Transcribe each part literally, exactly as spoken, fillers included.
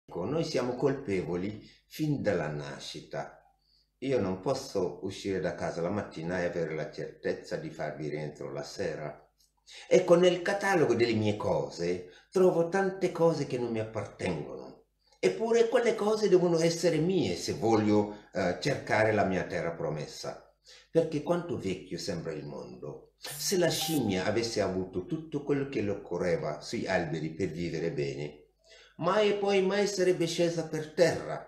Noi siamo colpevoli fin dalla nascita. Io non posso uscire da casa la mattina e avere la certezza di farvi rientro la sera. Ecco, nel catalogo delle mie cose trovo tante cose che non mi appartengono. Eppure quelle cose devono essere mie se voglio eh, cercare la mia terra promessa. Perché quanto vecchio sembra il mondo. Se la scimmia avesse avuto tutto quello che le occorreva sui alberi per vivere bene, mai e poi mai sarebbe scesa per terra.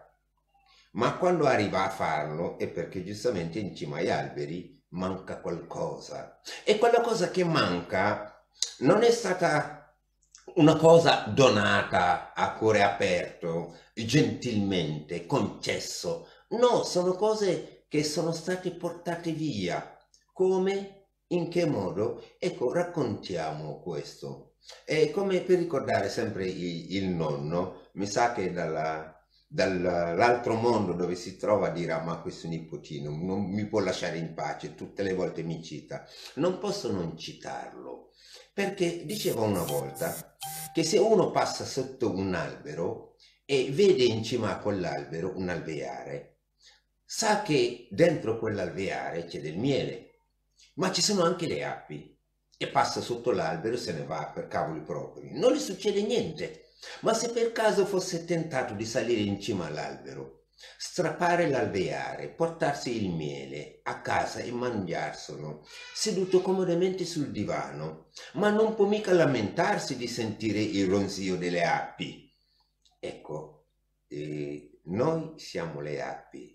Ma quando arriva a farlo è perché giustamente in cima agli alberi manca qualcosa. E quella cosa che manca non è stata una cosa donata a cuore aperto, gentilmente, concesso. No, sono cose che sono state portate via. Come? In che modo? Ecco, raccontiamo questo. E come per ricordare sempre il, il nonno, mi sa che dalla, dall'altro mondo dove si trova dirà: ma questo nipotino non mi può lasciare in pace, tutte le volte mi cita. Non posso non citarlo, perché diceva una volta che se uno passa sotto un albero e vede in cima a quell'albero un alveare, sa che dentro quell'alveare c'è del miele, ma ci sono anche le api, e passa sotto l'albero e se ne va per cavoli propri. Non gli succede niente. Ma se per caso fosse tentato di salire in cima all'albero, strappare l'alveare, portarsi il miele a casa e mangiarselo, seduto comodamente sul divano, ma non può mica lamentarsi di sentire il ronzio delle api. Ecco, eh, noi siamo le api.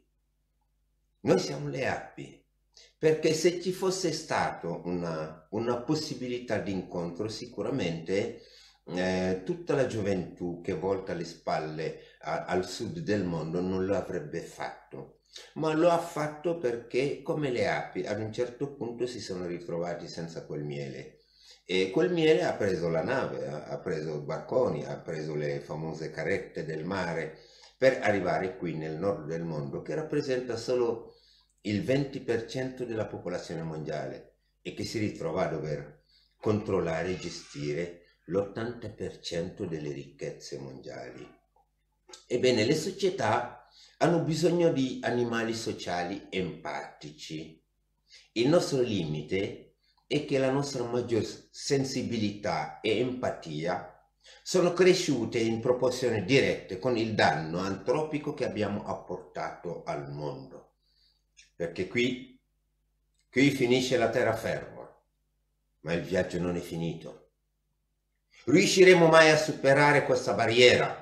Noi siamo le api. Perché se ci fosse stata una, una possibilità di incontro, sicuramente eh, tutta la gioventù che volta le spalle a- al sud del mondo non lo avrebbe fatto. Ma lo ha fatto perché, come le api, ad un certo punto si sono ritrovati senza quel miele. E quel miele ha preso la nave, ha, ha preso barconi, ha preso le famose carrette del mare per arrivare qui nel nord del mondo, che rappresenta solo il venti per cento della popolazione mondiale e che si ritrova a dover controllare e gestire l'ottanta per cento delle ricchezze mondiali. Ebbene, le società hanno bisogno di animali sociali empatici. Il nostro limite è che la nostra maggior sensibilità e empatia sono cresciute in proporzione dirette con il danno antropico che abbiamo apportato al mondo. Perché qui, qui finisce la terraferma, ma il viaggio non è finito. Riusciremo mai a superare questa barriera?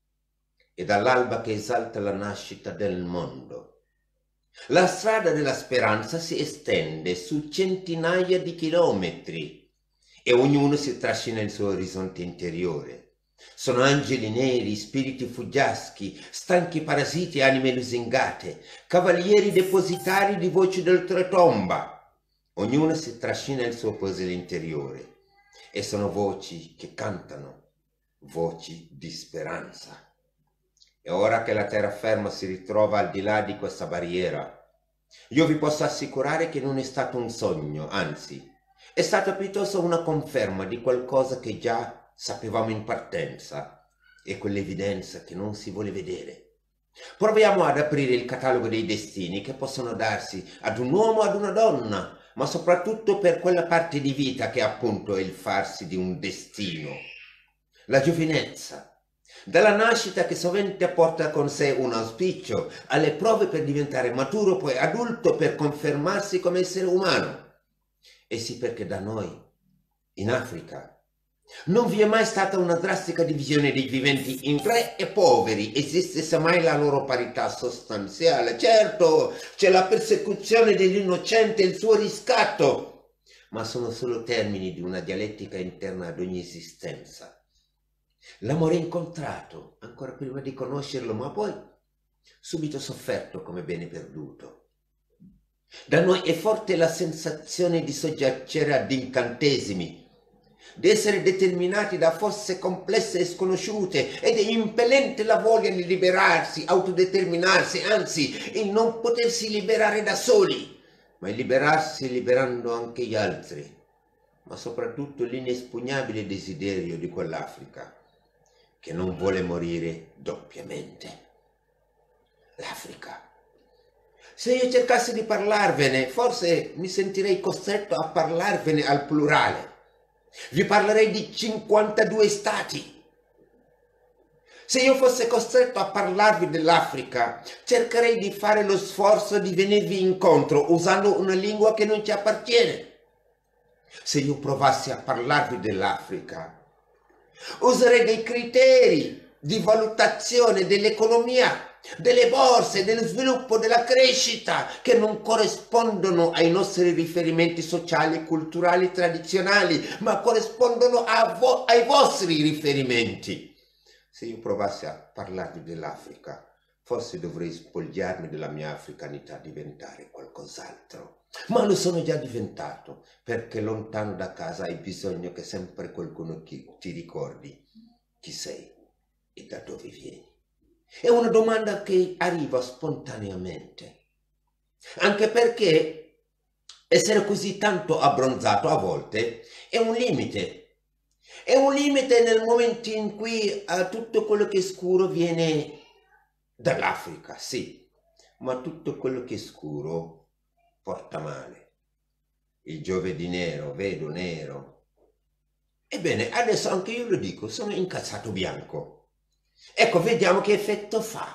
È dall'alba che esalta la nascita del mondo. La strada della speranza si estende su centinaia di chilometri e ognuno si trascina il suo orizzonte interiore. Sono angeli neri, spiriti fuggiaschi, stanchi parasiti, anime lusingate, cavalieri depositari di voci d'oltretomba. Ognuno si trascina il suo puzzle interiore e sono voci che cantano, voci di speranza. E ora che la terraferma si ritrova al di là di questa barriera, io vi posso assicurare che non è stato un sogno, anzi, è stata piuttosto una conferma di qualcosa che già sapevamo in partenza, e quell'evidenza che non si vuole vedere. Proviamo ad aprire il catalogo dei destini che possono darsi ad un uomo o ad una donna, ma soprattutto per quella parte di vita che appunto è il farsi di un destino. La giovinezza, dalla nascita che sovente porta con sé un auspicio, alle prove per diventare maturo, poi adulto per confermarsi come essere umano. E sì, perché da noi, in Africa, non vi è mai stata una drastica divisione dei viventi in re e poveri, esistesse mai la loro parità sostanziale. Certo, c'è la persecuzione dell'innocente e il suo riscatto, ma sono solo termini di una dialettica interna ad ogni esistenza. L'amore incontrato, ancora prima di conoscerlo, ma poi subito sofferto come bene perduto. Da noi è forte la sensazione di soggiacere ad incantesimi, di essere determinati da forze complesse e sconosciute, ed è impellente la voglia di liberarsi, autodeterminarsi, anzi il non potersi liberare da soli, ma il liberarsi liberando anche gli altri, ma soprattutto l'inespugnabile desiderio di quell'Africa che non vuole morire doppiamente. L'Africa. Se io cercassi di parlarvene, forse mi sentirei costretto a parlarvene al plurale. Vi parlerei di cinquantadue stati. Se io fossi costretto a parlarvi dell'Africa, cercherei di fare lo sforzo di venirvi incontro usando una lingua che non ci appartiene. Se io provassi a parlarvi dell'Africa, userei dei criteri di valutazione dell'economia, delle borse, dello sviluppo, della crescita, che non corrispondono ai nostri riferimenti sociali e culturali tradizionali, ma corrispondono a vo- ai vostri riferimenti. Se io provassi a parlarvi dell'Africa, forse dovrei spogliarmi della mia africanità, diventare qualcos'altro. Ma lo sono già diventato, perché lontano da casa hai bisogno che sempre qualcuno ti ricordi chi sei e da dove vieni. È una domanda che arriva spontaneamente, anche perché essere così tanto abbronzato a volte è un limite. È un limite nel momento in cui uh, tutto quello che è scuro viene dall'Africa, sì, ma tutto quello che è scuro porta male. Il giovedì nero, vedo nero. Ebbene, adesso anche io lo dico, sono incazzato bianco. Ecco, vediamo che effetto fa.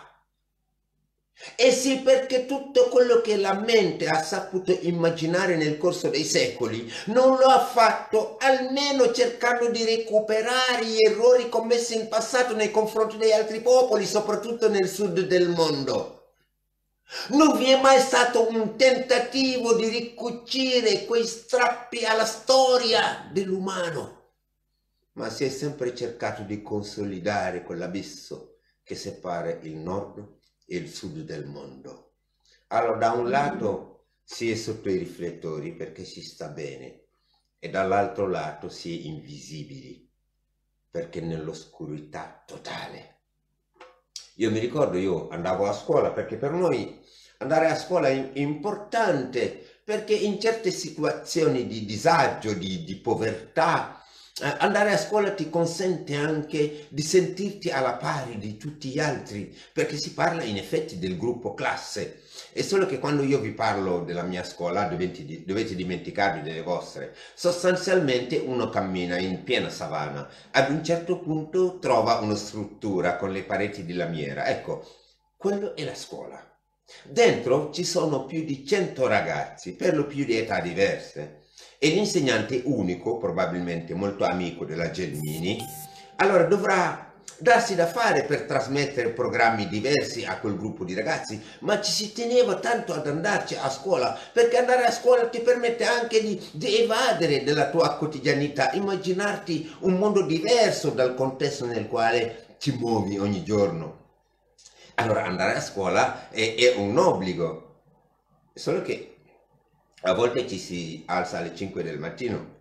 Eh sì, perché tutto quello che la mente ha saputo immaginare nel corso dei secoli non lo ha fatto, almeno cercando di recuperare gli errori commessi in passato nei confronti degli altri popoli, soprattutto nel sud del mondo. Non vi è mai stato un tentativo di ricucire quei strappi alla storia dell'umano, ma si è sempre cercato di consolidare quell'abisso che separa il nord e il sud del mondo. Allora, da un lato si è sotto i riflettori perché si sta bene, e dall'altro lato si è invisibili perché nell'oscurità totale. Io mi ricordo, io andavo a scuola perché per noi andare a scuola è importante, perché in certe situazioni di disagio, di, di povertà, eh, andare a scuola ti consente anche di sentirti alla pari di tutti gli altri, perché si parla in effetti del gruppo classe. È solo che quando io vi parlo della mia scuola dovete, dovete dimenticarvi delle vostre. Sostanzialmente uno cammina in piena savana, ad un certo punto trova una struttura con le pareti di lamiera. Ecco, quello è la scuola. Dentro ci sono più di cento ragazzi, per lo più di età diverse, e l'insegnante unico, probabilmente molto amico della Gelmini, allora dovrà darsi da fare per trasmettere programmi diversi a quel gruppo di ragazzi, ma ci si teneva tanto ad andarci a scuola, perché andare a scuola ti permette anche di, di evadere dalla tua quotidianità, immaginarti un mondo diverso dal contesto nel quale ti muovi ogni giorno. Allora andare a scuola è, è un obbligo, solo che a volte ci si alza alle cinque del mattino,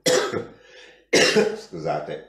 scusate,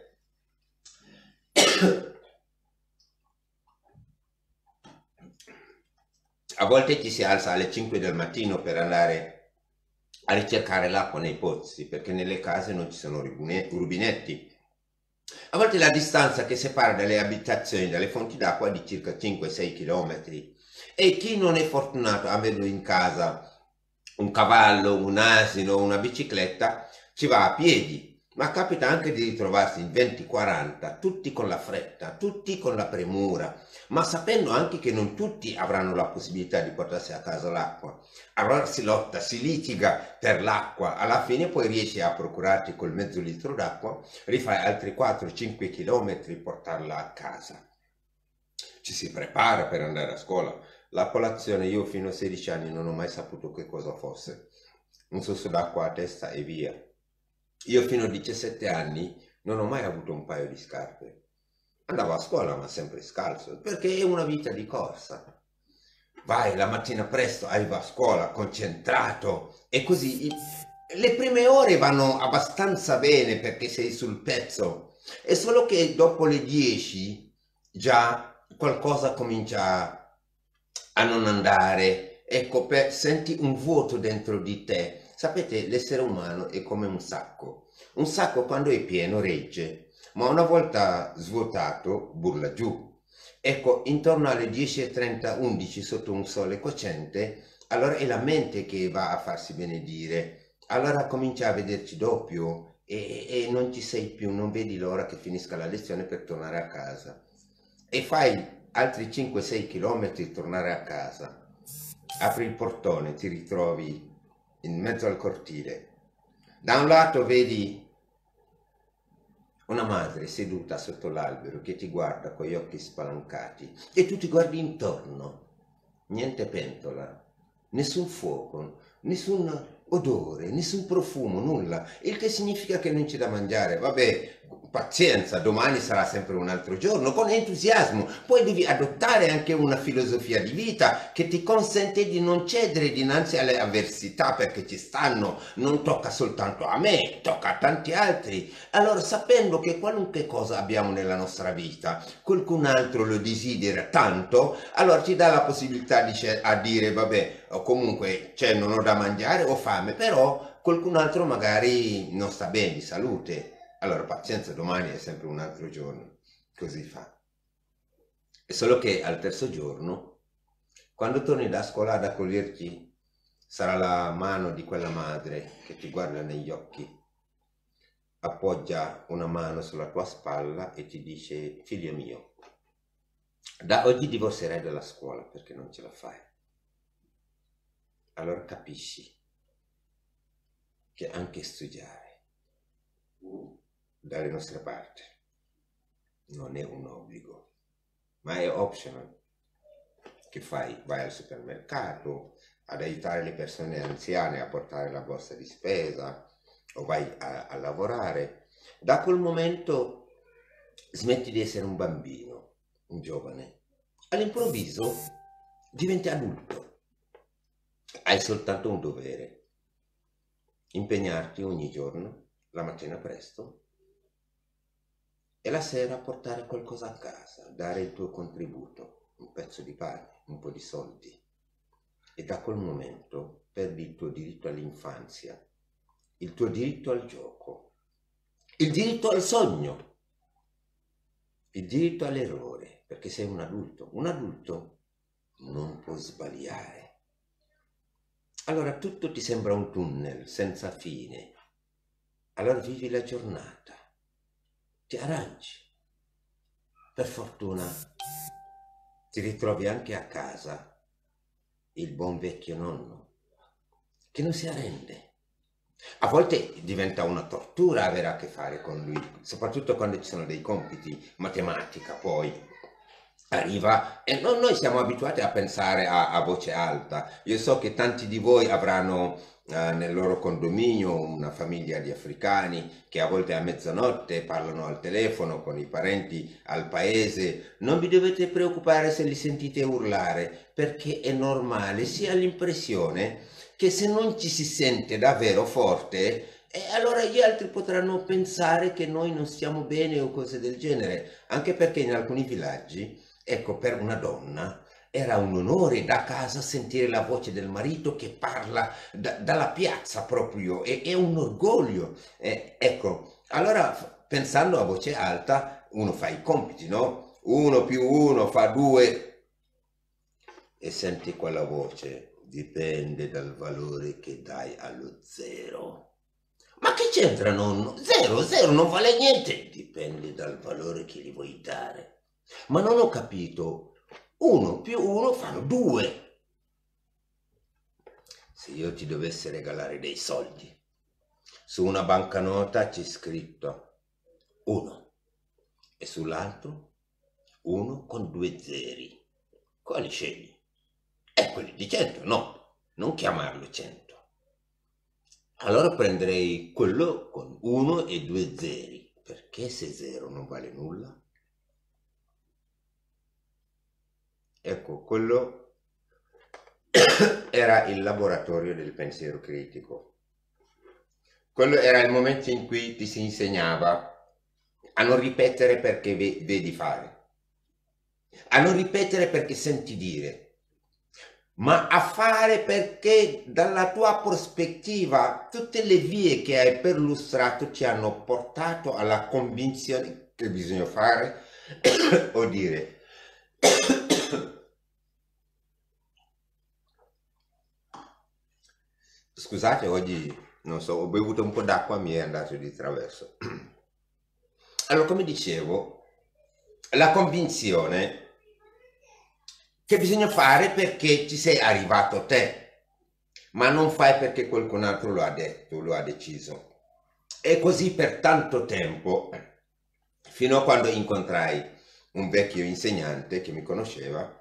a volte ci si alza alle cinque del mattino per andare a ricercare l'acqua nei pozzi, perché nelle case non ci sono rubinetti. A volte la distanza che separa dalle abitazioni dalle fonti d'acqua è di circa cinque sei chilometri, e chi non è fortunato a averlo in casa un cavallo, un asino, una bicicletta, ci va a piedi. Ma capita anche di ritrovarsi in venti quaranta, tutti con la fretta, tutti con la premura, ma sapendo anche che non tutti avranno la possibilità di portarsi a casa l'acqua. Allora si lotta, si litiga per l'acqua, alla fine poi riesci a procurarti col mezzo litro d'acqua, rifai altri quattro cinque chilometri portarla a casa. Ci si prepara per andare a scuola. La colazione, io fino a sedici anni non ho mai saputo che cosa fosse. Un sorso d'acqua a testa e via. Io fino a diciassette anni non ho mai avuto un paio di scarpe. Andavo a scuola ma sempre scalzo, perché è una vita di corsa. Vai la mattina presto, arrivo a scuola concentrato, e così le prime ore vanno abbastanza bene perché sei sul pezzo. È solo che dopo le dieci già qualcosa comincia a non andare. Ecco, per, senti un vuoto dentro di te. Sapete, l'essere umano è come un sacco. Un sacco quando è pieno regge, ma una volta svuotato bulla giù. Ecco, intorno alle dieci e trenta, undici sotto un sole cocente, allora è la mente che va a farsi benedire. Allora comincia a vederci doppio e, e non ci sei più, non vedi l'ora che finisca la lezione per tornare a casa. E fai altri cinque sei chilometri tornare a casa. Apri il portone, ti ritrovi in mezzo al cortile. Da un lato vedi una madre seduta sotto l'albero che ti guarda con gli occhi spalancati e tu ti guardi intorno. Niente pentola, nessun fuoco, nessun odore, nessun profumo, nulla. Il che significa che non c'è da mangiare. Vabbè, pazienza, domani sarà sempre un altro giorno, con entusiasmo. Poi devi adottare anche una filosofia di vita che ti consente di non cedere dinanzi alle avversità, perché ci stanno, non tocca soltanto a me, tocca a tanti altri. Allora, sapendo che qualunque cosa abbiamo nella nostra vita, qualcun altro lo desidera tanto, allora ci dà la possibilità di a dire, vabbè, o comunque, cioè, non ho da mangiare, ho fame, però qualcun altro magari non sta bene di salute. Allora, pazienza, domani è sempre un altro giorno, così fa. È solo che al terzo giorno, quando torni da scuola ad accoglierti, sarà la mano di quella madre che ti guarda negli occhi, appoggia una mano sulla tua spalla e ti dice, figlio mio, da oggi divorzierai dalla scuola perché non ce la fai. Allora capisci che anche studiare dalle nostre parti non è un obbligo, ma è optional. Che fai? Vai al supermercato ad aiutare le persone anziane a portare la borsa di spesa o vai a, a lavorare. Da quel momento smetti di essere un bambino, un giovane. All'improvviso diventi adulto. Hai soltanto un dovere: impegnarti ogni giorno, la mattina presto, e la sera portare qualcosa a casa, dare il tuo contributo, un pezzo di pane, un po' di soldi. E da quel momento perdi il tuo diritto all'infanzia, il tuo diritto al gioco, il diritto al sogno, il diritto all'errore, perché sei un adulto. Un adulto non può sbagliare. Allora tutto ti sembra un tunnel senza fine. Allora vivi la giornata, ti arrangi. Per fortuna ti ritrovi anche a casa il buon vecchio nonno che non si arrende. A volte diventa una tortura avere a che fare con lui, soprattutto quando ci sono dei compiti, matematica poi arriva e non, noi siamo abituati a pensare a, a voce alta. Io so che tanti di voi avranno eh, nel loro condominio una famiglia di africani che a volte a mezzanotte parlano al telefono con i parenti al paese. Non vi dovete preoccupare se li sentite urlare, perché è normale. Si ha l'impressione che se non ci si sente davvero forte, e allora gli altri potranno pensare che noi non stiamo bene o cose del genere, anche perché in alcuni villaggi, ecco, per una donna era un onore da casa sentire la voce del marito che parla da, dalla piazza proprio, è, è un orgoglio. Eh, ecco, allora pensando a voce alta, uno fa i compiti, no? Uno più uno fa due e senti quella voce. Dipende dal valore che dai allo zero. Ma che c'entra nonno? Zero, zero non vale niente. Dipende dal valore che gli vuoi dare. Ma non ho capito. Uno più uno fanno due. Se io ti dovessi regalare dei soldi, su una banconota c'è scritto uno e sull'altro uno con due zeri. Quali scegli? E quelli di cento, no, non chiamarlo cento. Allora prenderei quello con uno e due zeri, perché se zero non vale nulla? Ecco, quello era il laboratorio del pensiero critico. Quello era il momento in cui ti si insegnava a non ripetere perché vedi fare, a non ripetere perché senti dire, ma a fare perché dalla tua prospettiva tutte le vie che hai perlustrato ti hanno portato alla convinzione che bisogna fare o dire. Scusate, oggi non so, ho bevuto un po' d'acqua, mi è andato di traverso. Allora, come dicevo, la convinzione che bisogna fare perché ci sei arrivato te, ma non fai perché qualcun altro lo ha detto, lo ha deciso. E così per tanto tempo, fino a quando incontrai un vecchio insegnante che mi conosceva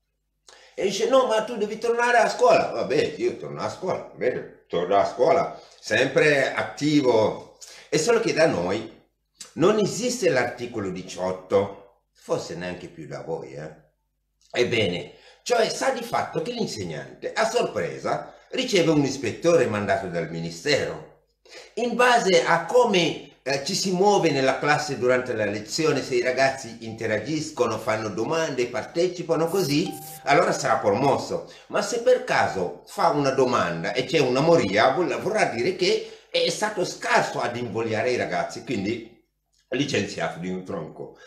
e dice: no, ma tu devi tornare a scuola. Vabbè, io torno a scuola, bene, torno a scuola, sempre attivo. È solo che da noi non esiste l'articolo diciotto, forse neanche più da voi, eh? Ebbene, cioè sa di fatto che l'insegnante, a sorpresa, riceve un ispettore mandato dal ministero. In base a come eh, ci si muove nella classe durante la lezione, se i ragazzi interagiscono, fanno domande, partecipano così, allora sarà promosso. Ma se per caso fa una domanda e c'è una moria, vorrà dire che è stato scarso ad invogliare i ragazzi, quindi licenziato di un tronco.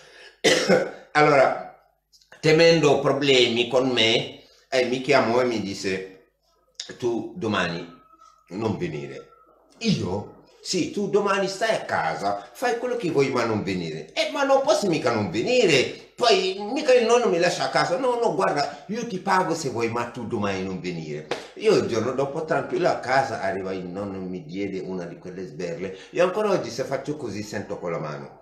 Allora, temendo problemi con me, eh, mi chiamò e mi disse: tu domani non venire. Io? Sì, tu domani stai a casa, fai quello che vuoi ma non venire. Eh, ma non posso mica non venire, poi mica il nonno mi lascia a casa. No, no, guarda, io ti pago se vuoi, ma tu domani non venire. Io il giorno dopo tranquillo a casa, arriva il nonno e mi diede una di quelle sberle. Io ancora oggi se faccio così sento con la mano.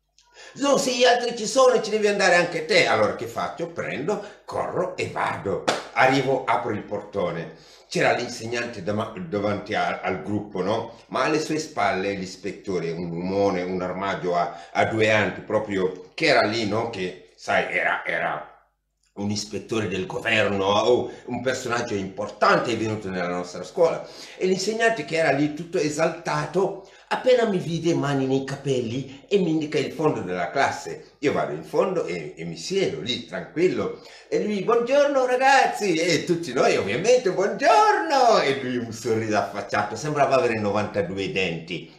No, se gli altri ci sono ci devi andare anche te. Allora che faccio? Prendo, corro e vado. Arrivo, apro il portone. C'era l'insegnante davanti a, al gruppo, no? Ma alle sue spalle l'ispettore, un umone, un armadio a, a due anti, proprio, che era lì, no? Che, sai, era, era un ispettore del governo, o un personaggio importante è venuto nella nostra scuola. E l'insegnante che era lì tutto esaltato, appena mi vide mani nei capelli e mi indica il fondo della classe. Io vado in fondo e, e mi siedo lì tranquillo e lui: buongiorno ragazzi, e tutti noi ovviamente buongiorno, e lui un sorriso affacciato, sembrava avere novantadue denti.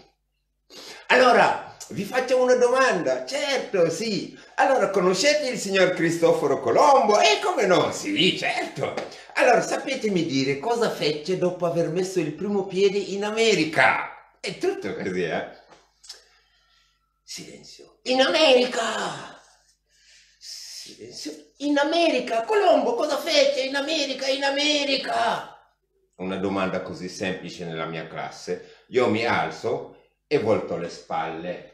Allora, vi faccio una domanda. Certo, sì. Allora, conoscete il signor Cristoforo Colombo? E come no? Sì, certo. Allora, sapetemi dire cosa fece dopo aver messo il primo piede in America? È tutto così, eh? Silenzio. In America! Silenzio. In America! Colombo cosa fece in America? In America! Una domanda così semplice nella mia classe. Io mi alzo e volto le spalle.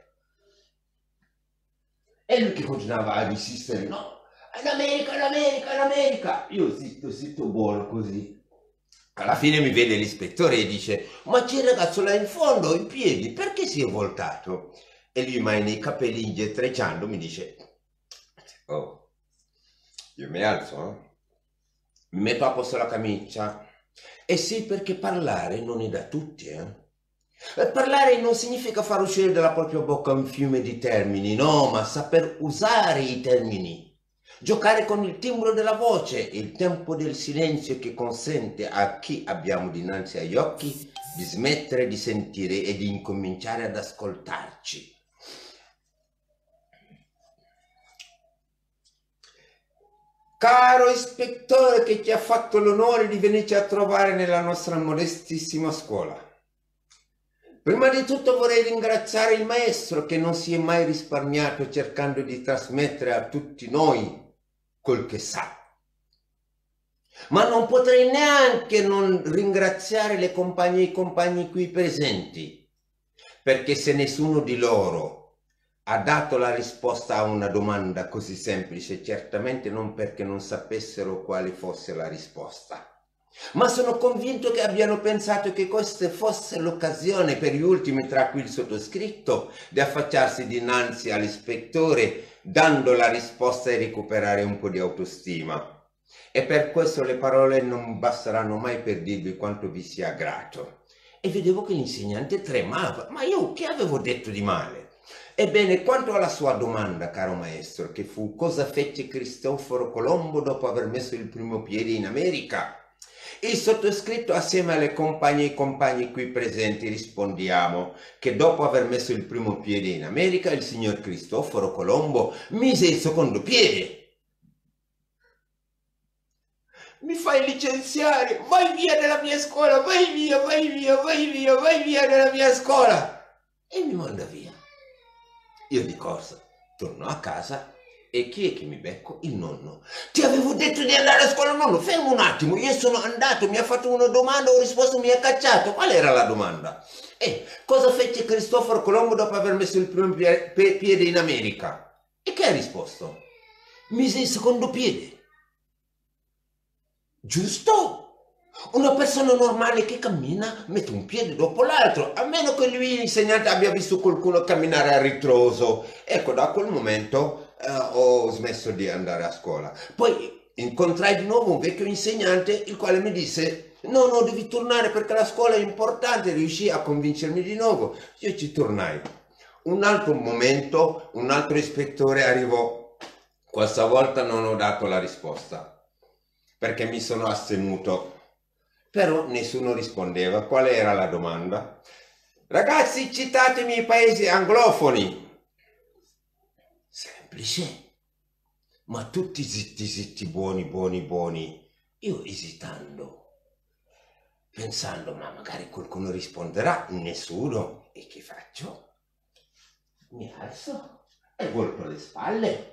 E lui che continuava a insistere: no, in America, in America, in America. Io zitto, zitto, buono così. Alla fine mi vede l'ispettore e dice: ma c'è il ragazzo là in fondo, in piedi, perché si è voltato? E lui, mai nei capelli indietreggiando, mi dice: oh, io mi alzo, eh? Mi metto a posto la camicia. E sì, perché parlare non è da tutti, eh? Parlare non significa far uscire dalla propria bocca un fiume di termini, no, ma saper usare i termini. Giocare con il timbro della voce, il tempo del silenzio che consente a chi abbiamo dinanzi agli occhi di smettere di sentire e di incominciare ad ascoltarci. Caro ispettore che ci ha fatto l'onore di venirci a trovare nella nostra modestissima scuola, prima di tutto vorrei ringraziare il maestro che non si è mai risparmiato cercando di trasmettere a tutti noi quel che sa. Ma non potrei neanche non ringraziare le compagne e i compagni qui presenti, perché se nessuno di loro ha dato la risposta a una domanda così semplice, certamente non perché non sapessero quale fosse la risposta, ma sono convinto che abbiano pensato che questa fosse l'occasione per gli ultimi, tra cui il sottoscritto, di affacciarsi dinanzi all'ispettore dando la risposta e recuperare un po' di autostima. E per questo le parole non basteranno mai per dirvi quanto vi sia grato. E vedevo che l'insegnante tremava. Ma io che avevo detto di male? Ebbene, quanto alla sua domanda, caro maestro, che fu: cosa fece Cristoforo Colombo dopo aver messo il primo piede in America? Il sottoscritto assieme alle compagne e ai compagni qui presenti rispondiamo che dopo aver messo il primo piede in America il signor Cristoforo Colombo mise il secondo piede. Mi fai licenziare, vai via dalla mia scuola, vai via, vai via, vai via, vai via dalla mia scuola. E mi manda via. Io di corsa torno a casa e chi è che mi becco? Il nonno. Ti avevo detto di andare a scuola, nonno, fermo un attimo, io sono andato, mi ha fatto una domanda, ho risposto, mi ha cacciato. Qual era la domanda? E cosa fece Cristoforo Colombo dopo aver messo il primo piede in America? E che ha risposto? Mise il secondo piede. Giusto? Una persona normale che cammina mette un piede dopo l'altro, a meno che lui, l'insegnante, abbia visto qualcuno camminare a ritroso. Ecco, da quel momento eh, ho smesso di andare a scuola. Poi incontrai di nuovo un vecchio insegnante, il quale mi disse: no, no, devi tornare perché la scuola è importante. Riuscì a convincermi di nuovo. Io ci tornai. Un altro momento, un altro ispettore arrivò. Questa volta non ho dato la risposta perché mi sono astenuto, però nessuno rispondeva. Qual era la domanda? Ragazzi, citatemi i paesi anglofoni. Semplice, ma tutti zitti zitti, buoni buoni buoni. Io esitando, pensando, ma magari qualcuno risponderà, nessuno. E che faccio? Mi alzo e volto le spalle.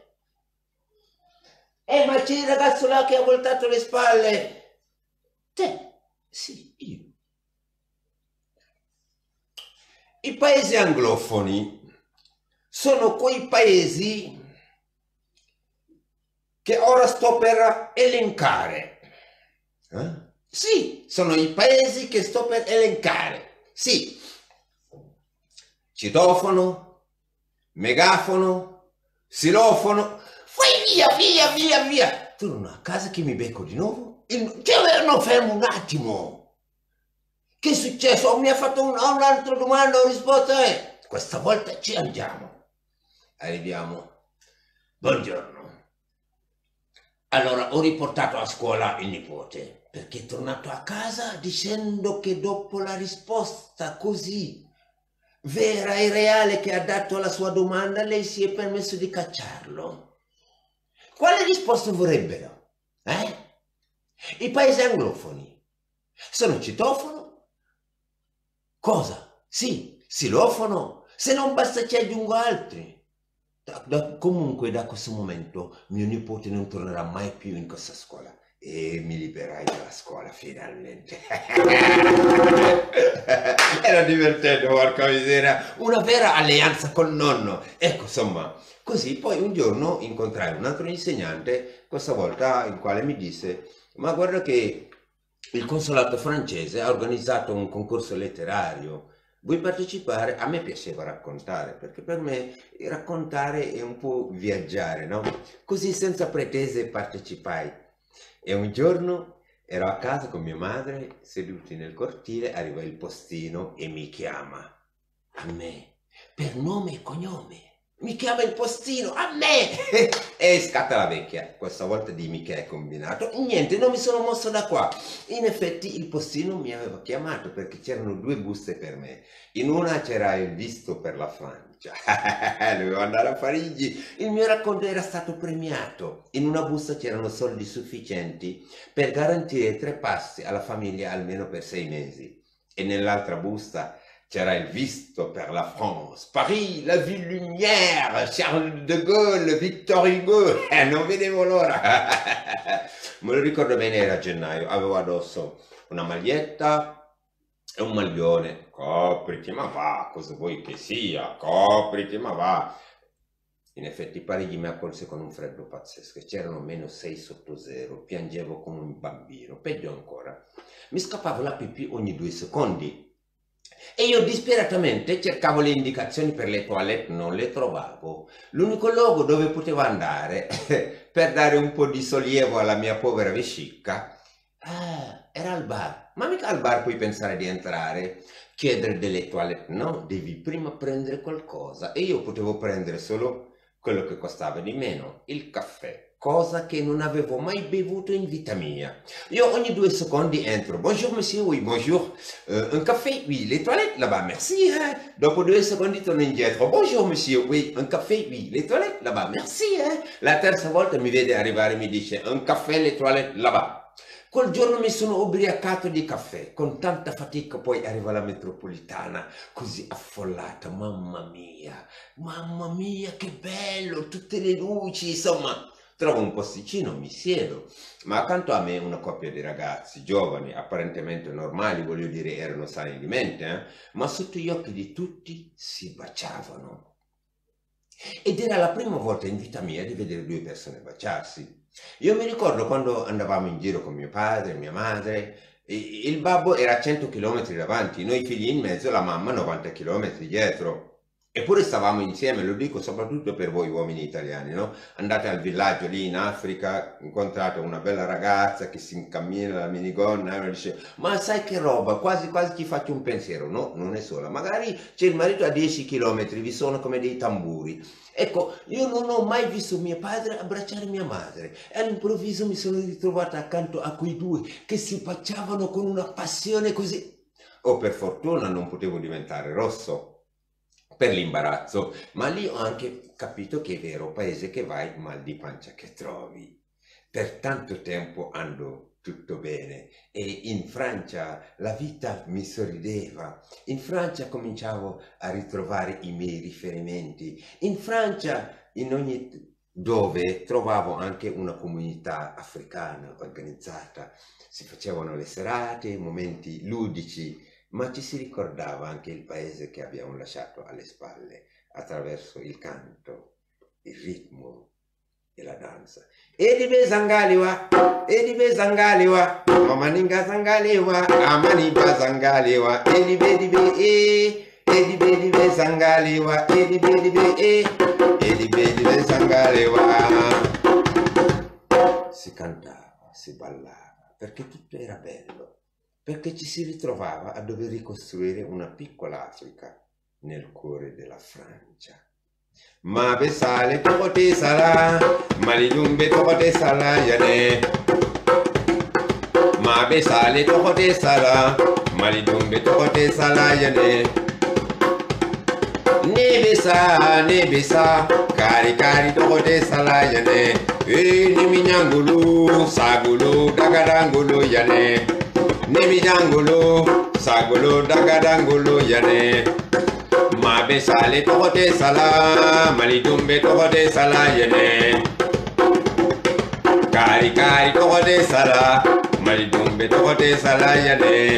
Eh, ma c'è il ragazzo là che ha voltato le spalle. Te? Sì, io. I paesi anglofoni sono quei paesi che ora sto per elencare. Eh? Sì, sono i paesi che sto per elencare. Sì. Citofono, megafono, xilofono. Vai via, via, via, via. Torno a casa che mi becco di nuovo. Il... Cioè, no, fermo un attimo. Che è successo? Oh, mi ha fatto un, un'altra domanda, ho risposto. Eh. Questa volta ci andiamo. Arriviamo. Buongiorno. Allora, ho riportato a scuola il nipote, perché è tornato a casa dicendo che dopo la risposta così vera e reale che ha dato alla sua domanda, lei si è permesso di cacciarlo. Quale risposta vorrebbero? Eh? I paesi anglofoni sono citofono? Cosa? Sì, xilofono? Se non basta ci aggiungo altri. Da, da, comunque da questo momento mio nipote non tornerà mai più in questa scuola e mi liberai dalla scuola finalmente. Era divertente, porca miseria, una vera alleanza col nonno. Ecco, insomma, così poi un giorno incontrai un altro insegnante, questa volta il quale mi disse: ma guarda che il consolato francese ha organizzato un concorso letterario, vuoi partecipare? A me piaceva raccontare, perché per me raccontare è un po' viaggiare, no? Così senza pretese partecipai. E un giorno ero a casa con mia madre, seduti nel cortile, arriva il postino e mi chiama. A me, per nome e cognome. Mi chiama il postino, a me! E scatta la vecchia. Questa volta dimmi che hai combinato. Niente, non mi sono mosso da qua. In effetti il postino mi aveva chiamato perché c'erano due buste per me. In una c'era il visto per la Francia. Dovevo andare a Parigi. Il mio racconto era stato premiato. In una busta c'erano soldi sufficienti per garantire tre passi alla famiglia almeno per sei mesi. E nell'altra busta c'era il visto per la France, Paris, la ville lumière, Charles de Gaulle, Victor Hugo, eh, non vedevo l'ora. Me lo ricordo bene, era gennaio, avevo addosso una maglietta e un maglione. Copriti, ma va, cosa vuoi che sia, copriti, ma va. In effetti Parigi mi accolse con un freddo pazzesco, c'erano meno sei sotto zero, piangevo come un bambino, peggio ancora. Mi scappava la pipì ogni due secondi. E io disperatamente cercavo le indicazioni per le toilette, non le trovavo. L'unico luogo dove potevo andare per dare un po' di sollievo alla mia povera vescica ah, era al bar. Ma mica al bar puoi pensare di entrare, chiedere delle toilette, no? Devi prima prendere qualcosa. E io potevo prendere solo quello che costava di meno, il caffè. cosa che non avevo mai bevuto in vita mia. Io ogni due secondi entro, bonjour monsieur, oui, bonjour, euh, un caffè, oui, les toilettes là-bas, merci, hein. Dopo due secondi torno indietro, bonjour monsieur, oui, un caffè, oui, les toilettes là-bas, merci, hein. La terza volta mi vede arrivare e mi dice, un caffè, le toilette là-bas. Quel giorno mi sono ubriacato di caffè, con tanta fatica poi arriva la metropolitana, così affollata, mamma mia, mamma mia che bello, tutte le luci, insomma, trovo un posticino, mi siedo, ma accanto a me una coppia di ragazzi, giovani, apparentemente normali, voglio dire, erano sani di mente, eh? Ma sotto gli occhi di tutti si baciavano. Ed era la prima volta in vita mia di vedere due persone baciarsi. Io mi ricordo quando andavamo in giro con mio padre, mia madre, il babbo era a cento chilometri davanti, noi figli in mezzo, la mamma novanta chilometri dietro. Eppure stavamo insieme, lo dico soprattutto per voi uomini italiani, no? Andate al villaggio lì in Africa, incontrate una bella ragazza che si incammina la minigonna e uno dice, ma sai che roba, quasi quasi ti faccio un pensiero. No, non è sola, magari c'è il marito a dieci chilometri, vi sono come dei tamburi. Ecco, io non ho mai visto mio padre abbracciare mia madre e all'improvviso mi sono ritrovata accanto a quei due che si baciavano con una passione così. Oh, per fortuna non potevo diventare rosso per l'imbarazzo, ma lì ho anche capito che è vero, paese che vai, mal di pancia che trovi. Per tanto tempo ando tutto bene e in Francia la vita mi sorrideva, in Francia cominciavo a ritrovare i miei riferimenti, in Francia in ogni dove trovavo anche una comunità africana organizzata, si facevano le serate, momenti ludici, ma ci si ricordava anche il paese che abbiamo lasciato alle spalle attraverso il canto, il ritmo e la danza. Edibe zangaliwa, edibe zangaliwa, mamaninga zangaliwa, amaniba zangaliwa, edibe dibe e, edibe dibe zangaliwa, edibe dibe e, edibe dibe zangaliwa. Si cantava, si ballava, perché tutto era bello. Perché ci si ritrovava a dover ricostruire una piccola Africa nel cuore della Francia. Ma besale tokote sala, malidumbe tokote sala yane. Ma besale tokote sala, malidumbe tokote sala yane. Ne besa, ne besa, kari kari tokote sala yane. E ni minyangulu, sagulu, dagadangulu yane. Nemi jangolo, sagolo, dagadangolo yane. Ma besale tokote sala, malidumbe tokote sala yane. Kari kari tokote sala, malidumbe tokote sala yane.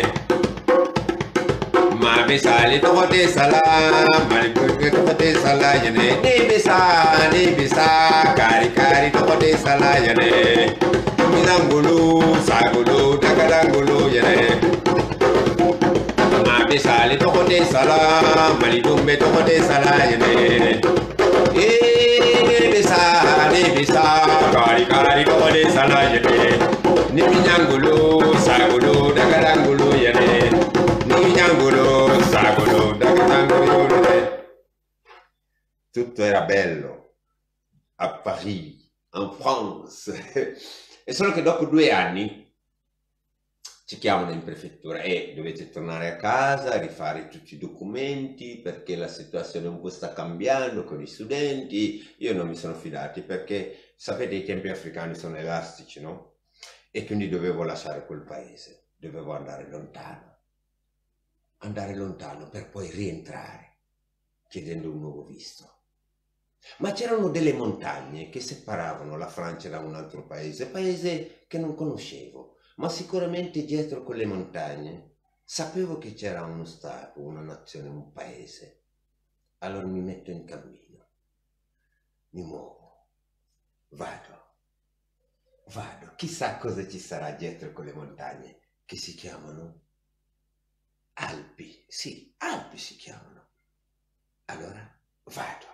Ma besale tokote sala, malidumbe tokote sala yane. Ne besa, ne besa, kari kari tokote sala yane. Milangulu, sagulu, dagadangulu yane. Ma besale tokote sala, malidumbe tokote sala yane. Eh, ne besa, ne besa, kari kari tokote sala yane. Ni milangulu, sagulu, dagadangulu yane. Ni milangulu, sagulu, dagadangulu yane. Tutto era bello a Paris, en France. E solo che dopo due anni ci chiamano in prefettura e dovete tornare a casa, rifare tutti i documenti perché la situazione un po' sta cambiando con gli studenti. Io non mi sono fidato perché sapete i tempi africani sono elastici, no? E quindi dovevo lasciare quel paese, dovevo andare lontano, andare lontano per poi rientrare chiedendo un nuovo visto. Ma c'erano delle montagne che separavano la Francia da un altro paese, paese che non conoscevo, ma sicuramente dietro quelle montagne sapevo che c'era uno Stato, una nazione, un paese. Allora mi metto in cammino, mi muovo, vado, vado, chissà cosa ci sarà dietro quelle montagne che si chiamano Alpi, sì, Alpi si chiamano. Allora vado.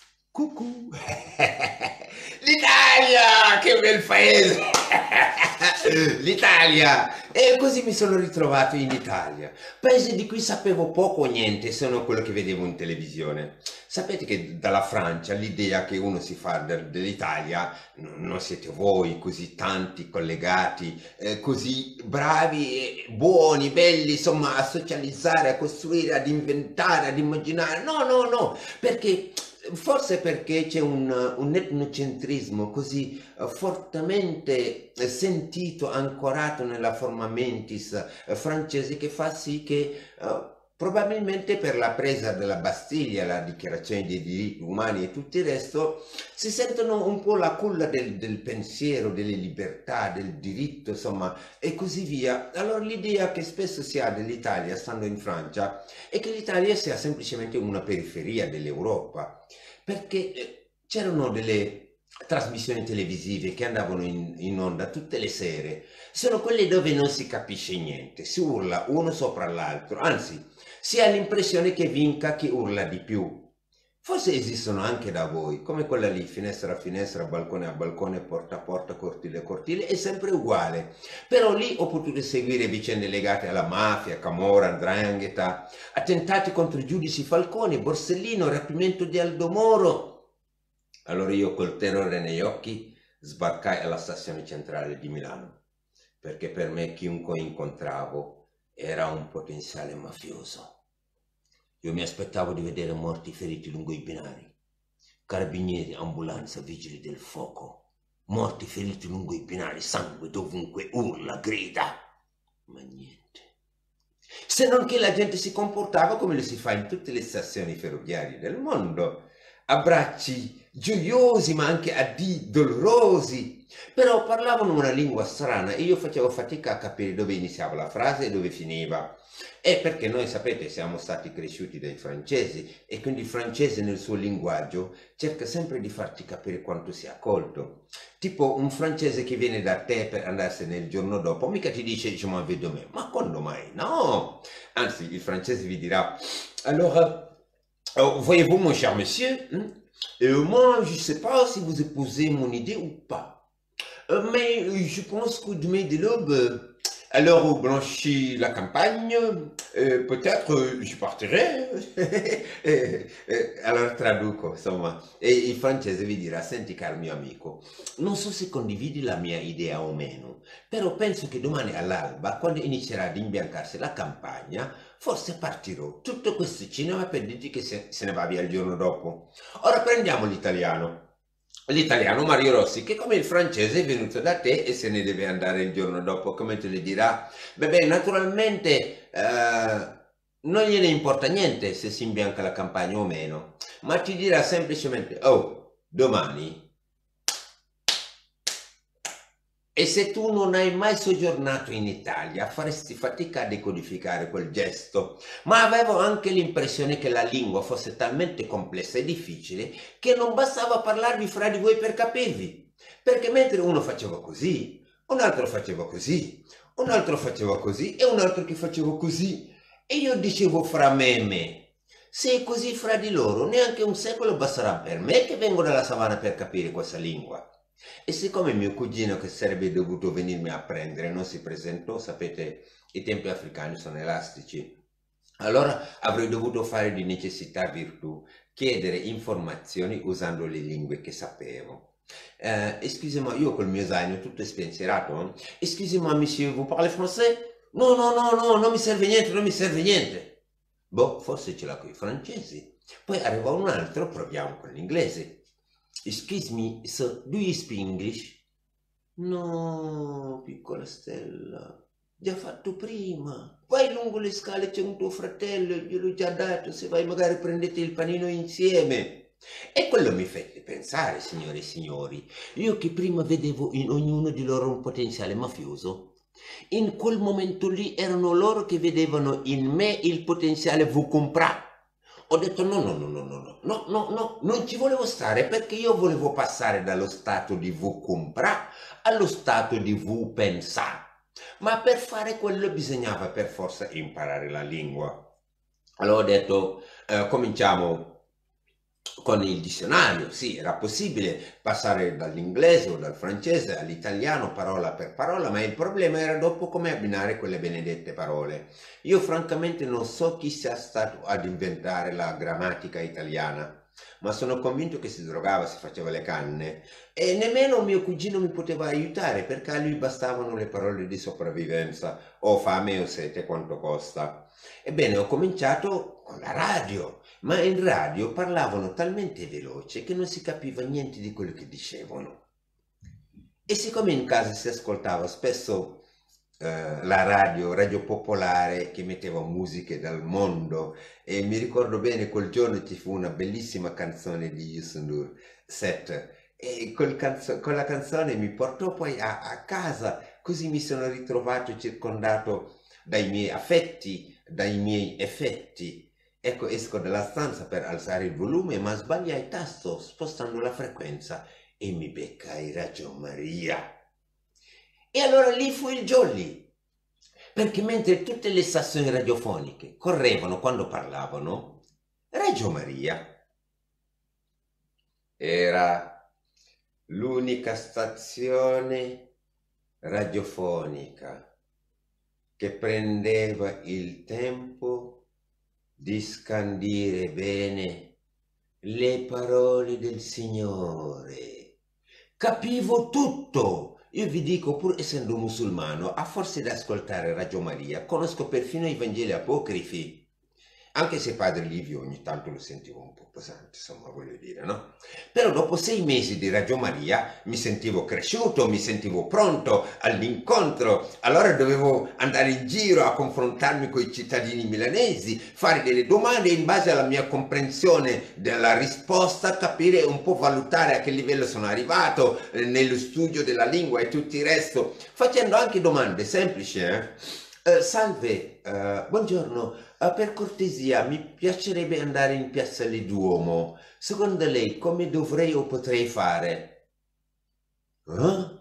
Cucù! L'Italia! Che bel paese! L'Italia! E così mi sono ritrovato in Italia, paese di cui sapevo poco o niente, se non quello che vedevo in televisione. Sapete che dalla Francia l'idea che uno si fa del- dell'Italia, n- non siete voi così tanti collegati, eh, così bravi, e buoni, belli, insomma, a socializzare, a costruire, ad inventare, ad immaginare. No, no, no, perché forse perché c'è un, un etnocentrismo così eh, fortemente eh, sentito, ancorato nella forma mentis eh, francese, che fa sì che eh, probabilmente per la presa della Bastiglia, la dichiarazione dei diritti umani e tutto il resto, si sentono un po' la culla del, del pensiero, delle libertà, del diritto, insomma, e così via. Allora l'idea che spesso si ha dell'Italia, stando in Francia, è che l'Italia sia semplicemente una periferia dell'Europa, perché eh, c'erano delle trasmissioni televisive che andavano in, in onda tutte le sere, sono quelle dove non si capisce niente, si urla uno sopra l'altro, anzi si ha l'impressione che vinca chi urla di più. Forse esistono anche da voi, come quella lì, finestra a finestra, balcone a balcone, porta a porta, cortile a cortile, è sempre uguale. Però lì ho potuto seguire vicende legate alla mafia, Camorra, 'ndrangheta, attentati contro i giudici Falcone, Borsellino, rapimento di Aldo Moro. Allora io col terrore negli occhi sbarcai alla stazione centrale di Milano, perché per me chiunque incontravo era un potenziale mafioso. Io mi aspettavo di vedere morti e feriti lungo i binari, carabinieri, ambulanza, vigili del fuoco, morti e feriti lungo i binari, sangue dovunque, urla, grida, ma niente. Se non che la gente si comportava come lo si fa in tutte le stazioni ferroviarie del mondo, abbracci gioiosi ma anche addii dolorosi, però parlavano una lingua strana e io facevo fatica a capire dove iniziava la frase e dove finiva. E perché noi, sapete, siamo stati cresciuti dai francesi e quindi il francese nel suo linguaggio cerca sempre di farti capire quanto sia colto. Tipo un francese che viene da te per andarsene il giorno dopo, mica ti dice je m'en vais demain, ma quando mai? No! Anzi, il francese vi dirà, allora, euh, voyez-vous mon cher monsieur, hein, euh, moi je sais pas si vous épousez mon idée ou pas. Euh, mais euh, je pense que demain de l'aube, euh, à l'heure où blanchit la campagne, euh, peut-être euh, je partirai. Eh, eh, allora traduco, insomma, e il francese vi dirà, senti caro mio amico, non so se condividi la mia idea o meno, però penso che domani all'alba, quando inizierà ad imbiancarsi la campagna, forse partirò. Tutto questo cinema per dirti che se, se ne va via il giorno dopo. Ora prendiamo l'italiano. L'italiano Mario Rossi, che come il francese è venuto da te e se ne deve andare il giorno dopo, come te le dirà? Beh, beh, naturalmente eh, non gliene importa niente se si imbianca la campagna o meno, ma ti dirà semplicemente, oh, domani. E se tu non hai mai soggiornato in Italia, faresti fatica a decodificare quel gesto, ma avevo anche l'impressione che la lingua fosse talmente complessa e difficile che non bastava parlarvi fra di voi per capirvi, perché mentre uno faceva così, un altro faceva così, un altro faceva così e un altro che faceva così, e io dicevo fra me e me, se è così fra di loro, neanche un secolo basterà per me che vengo dalla savana per capire questa lingua. E siccome mio cugino che sarebbe dovuto venirmi a prendere non si presentò, sapete, i tempi africani sono elastici, allora avrei dovuto fare di necessità virtù, chiedere informazioni usando le lingue che sapevo. Euh, excusez-moi, io col mio zaino tutto spensierato, eh? Excusez-moi, monsieur, vous parlez français? No, no, no, no, non mi serve niente, non mi serve niente. Boh, forse ce l'ha con i francesi. Poi arriva un altro, proviamo con l'inglese. Excuse me, sir, do you speak English? No, piccola Stella, già fatto prima. Vai lungo le scale, c'è un tuo fratello, gliel'ho già dato, se vai magari prendete il panino insieme. E quello mi fece pensare, signore e signori, io che prima vedevo in ognuno di loro un potenziale mafioso, in quel momento lì erano loro che vedevano in me il potenziale vous comprà. Ho detto no, no, no, no, no, no, no, no, no, non ci volevo stare perché io volevo passare dallo stato di vous comprà allo stato di vous pensà. Ma per fare quello bisognava per forza imparare la lingua. Allora ho detto, eh, cominciamo. con il dizionario, sì, era possibile passare dall'inglese o dal francese all'italiano parola per parola, ma il problema era dopo come abbinare quelle benedette parole. Io francamente non so chi sia stato ad inventare la grammatica italiana, ma sono convinto che si drogava, si faceva le canne e nemmeno mio cugino mi poteva aiutare perché a lui bastavano le parole di sopravvivenza, o fame o sete, quanto costa. Ebbene, ho cominciato con la radio, ma in radio parlavano talmente veloce che non si capiva niente di quello che dicevano. E siccome in casa si ascoltava spesso eh, la radio, radio popolare che metteva musiche dal mondo, e mi ricordo bene quel giorno ci fu una bellissima canzone di Yusundur, Set, e quel canzo- quella canzone mi portò poi a, a casa, così mi sono ritrovato circondato dai miei affetti, dai miei effetti. Ecco, esco dalla stanza per alzare il volume, ma sbagliai il tasto spostando la frequenza e mi beccai Raggio Maria. E allora lì fu il jolly, perché mentre tutte le stazioni radiofoniche correvano quando parlavano, Reggio Maria era l'unica stazione radiofonica che prendeva il tempo di scandire bene le parole del Signore. Capivo tutto. Io vi dico, pur essendo musulmano, a forza di ascoltare Radio Maria, conosco perfino i Vangeli apocrifi. Anche se padre Livio ogni tanto lo sentivo un po' pesante, insomma, voglio dire, no? Però dopo sei mesi di Radio Maria mi sentivo cresciuto, mi sentivo pronto all'incontro. Allora dovevo andare in giro a confrontarmi con i cittadini milanesi, fare delle domande e in base alla mia comprensione della risposta capire un po', valutare a che livello sono arrivato eh, nello studio della lingua e tutto il resto, facendo anche domande semplici, eh? Eh, salve, eh, buongiorno. Ah, per cortesia, mi piacerebbe andare in Piazzale Duomo. Secondo lei, come dovrei o potrei fare? Eh?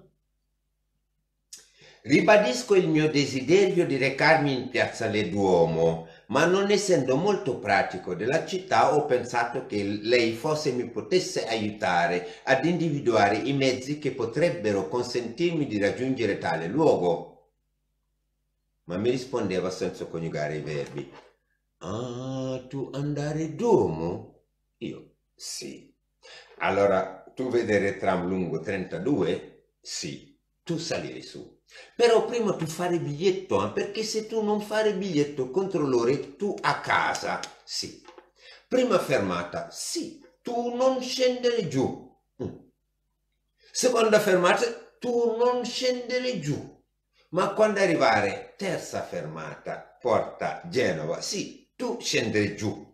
Ribadisco il mio desiderio di recarmi in Piazzale Duomo, ma non essendo molto pratico della città, ho pensato che lei forse mi potesse aiutare ad individuare i mezzi che potrebbero consentirmi di raggiungere tale luogo. Ma mi rispondeva senza coniugare i verbi. Ah, tu andare Duomo? Io, sì. Allora, tu vedere tram lungo trentadue? Sì. Tu salire su. Però prima tu fare biglietto, eh, perché se tu non fare biglietto contro l'ore, tu a casa. Sì. Prima fermata, sì. Tu non scendere giù. Mm. Seconda fermata, tu non scendere giù. Ma quando arrivare, terza fermata, Porta Genova, sì. Tu scendere giù.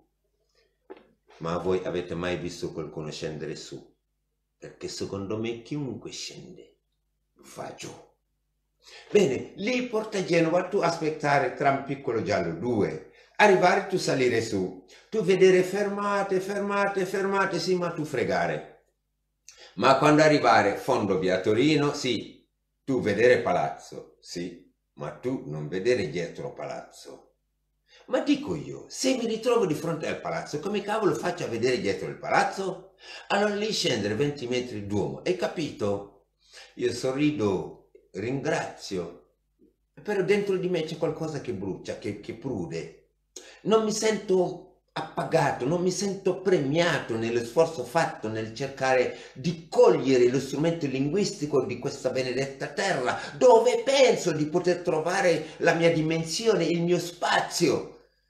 Ma voi avete mai visto qualcuno scendere su? Perché secondo me chiunque scende va giù. Bene, lì Porta Genova, tu aspettare tram piccolo giallo due, arrivare tu salire su, tu vedere fermate, fermate, fermate, sì, ma tu fregare. Ma quando arrivare fondo via Torino, sì, tu vedere palazzo, sì, ma tu non vedere dietro palazzo. Ma dico io, se mi ritrovo di fronte al palazzo, come cavolo faccio a vedere dietro il palazzo? Allora lì scendere venti metri Duomo, hai capito? Io sorrido, ringrazio, però dentro di me c'è qualcosa che brucia, che, che prude. Non mi sento appagato, non mi sento premiato nello sforzo fatto nel cercare di cogliere lo strumento linguistico di questa benedetta terra, dove penso di poter trovare la mia dimensione, il mio spazio.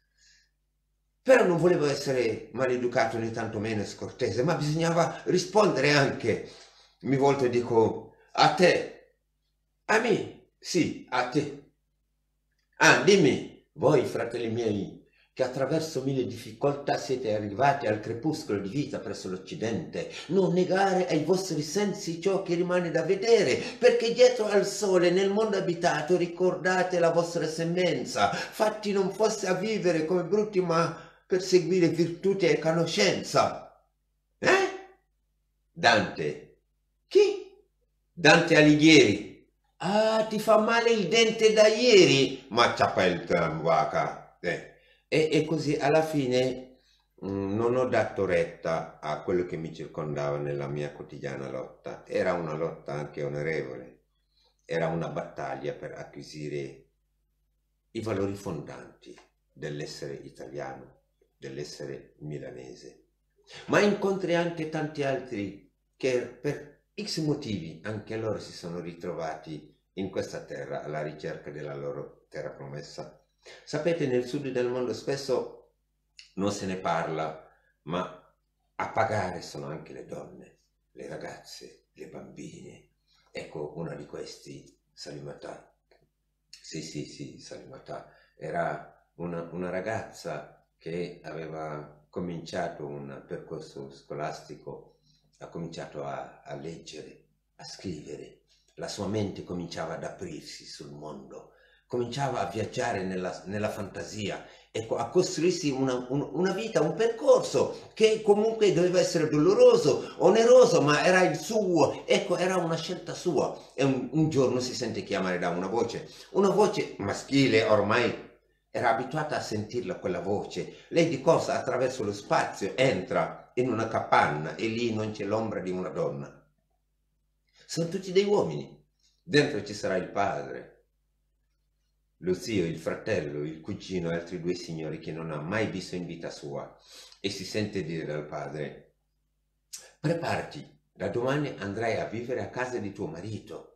Però non volevo essere maleducato né tantomeno scortese, ma bisognava rispondere anche. Mi volto e dico, a te. A me? Sì, a te. Ah, dimmi, voi fratelli miei, che attraverso mille difficoltà siete arrivati al crepuscolo di vita presso l'Occidente, non negare ai vostri sensi ciò che rimane da vedere, perché dietro al sole, nel mondo abitato, ricordate la vostra semmenza, fatti non fosse a vivere come brutti, ma per seguire virtute e conoscenza. Eh? Dante. Chi? Dante Alighieri. Ah, ti fa male il dente da ieri? Ma c'ha il vaca. Eh. E, e così alla fine mm, non ho dato retta a quello che mi circondava nella mia quotidiana lotta. Era una lotta anche onorevole, era una battaglia per acquisire i valori fondanti dell'essere italiano, dell'essere milanese. Ma incontri anche tanti altri che per X motivi anche loro si sono ritrovati in questa terra alla ricerca della loro terra promessa. Sapete, nel sud del mondo spesso non se ne parla, ma a pagare sono anche le donne, le ragazze, le bambine. Ecco, una di questi, Salimata. Sì, sì, sì, Salimata. Era una, una ragazza che aveva cominciato un percorso scolastico, ha cominciato a, a leggere, a scrivere. La sua mente cominciava ad aprirsi sul mondo, cominciava a viaggiare nella, nella fantasia, ecco, a costruirsi una, un- una vita, un percorso che comunque doveva essere doloroso, oneroso, ma era il suo, ecco, era una scelta sua. E un, un giorno si sente chiamare da una voce, una voce maschile, ormai era abituata a sentirla quella voce. Lei di cosa attraverso lo spazio entra in una capanna e lì non c'è l'ombra di una donna. Sono tutti dei uomini. Dentro ci sarà il padre, lo zio, il fratello, il cugino e altri due signori che non ha mai visto in vita sua, e si sente dire dal padre: preparati, da domani andrai a vivere a casa di tuo marito.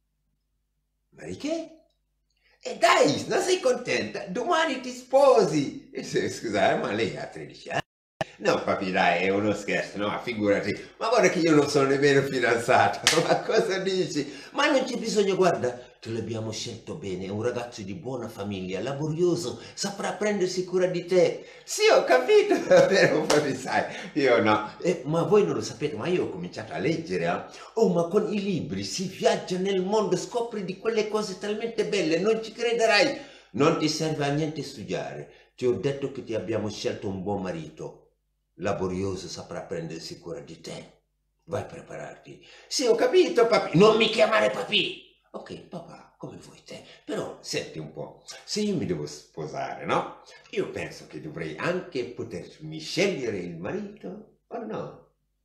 Ma di che? E dai, non sei contenta? Domani ti sposi! E se, scusate, ma lei ha tredici anni. No, papi, dai, è uno scherzo, no, figurati. Ma guarda che io non sono nemmeno fidanzato. Ma cosa dici? Ma non c'è bisogno, guarda, te l'abbiamo scelto bene. È un ragazzo di buona famiglia, laborioso, saprà prendersi cura di te. Sì, ho capito, però papi, sai, io no. Eh, ma voi non lo sapete, ma io ho cominciato a leggere, eh? Oh, ma con i libri si viaggia nel mondo, scopri di quelle cose talmente belle, non ci crederai. Non ti serve a niente studiare. Ti ho detto che ti abbiamo scelto un buon marito. Laborioso, saprà prendersi cura di te. Vai a prepararti. Sì, ho capito, papi. Non mi chiamare papi. Ok, papà, come vuoi te. Però senti un po', se io mi devo sposare, no? Io penso che dovrei anche potermi scegliere il marito, o no?